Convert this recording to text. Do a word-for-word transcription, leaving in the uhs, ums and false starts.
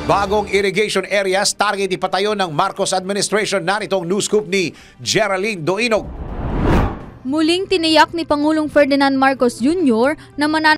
Bagong irrigation areas target ipatayo ng Marcos administration. Narito ang news scoop ni Geraldine Doinog. Muling tiniyak ni Pangulong Ferdinand Marcos Junior na mananatili